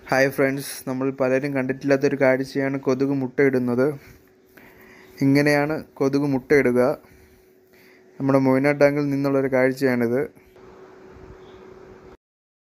Hi friends, നമ്മൾ പലരും കണ്ടിട്ടില്ലാത്തൊരു കാഴ്ചയാണ് കൊതുക് മുട്ടയിടുന്നത്. ഇങ്ങനെയാണ് കൊതുക് മുട്ടയിടുക. നമ്മുടെ മൊയ്ന ടാങ്കിൽ നിന്നുള്ളൊരു കാഴ്ചയാണിത്.